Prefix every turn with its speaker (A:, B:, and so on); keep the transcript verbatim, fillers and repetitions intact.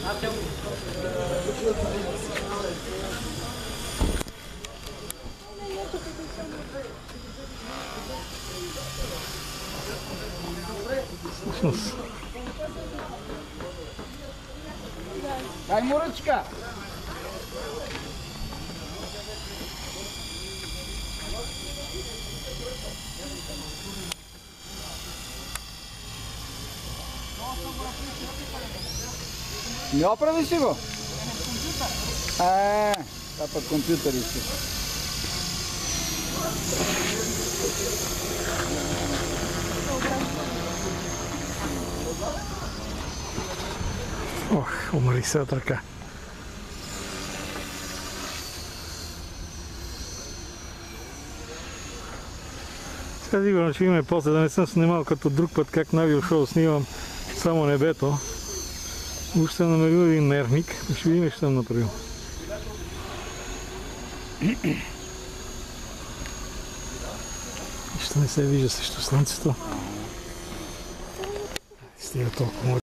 A: Дай му ръчка! Не оправи си го? Е, това път компютър иска.
B: Ох, уморих се от ръка. Сега сигурно ще имаме после, да не съм снимал като друг път, как на авиошоу снимам само небето. Уж съм намерил един мерник, ще видим, ще съм направил. Нищо не се вижда срещу слънцето. Стига толкова.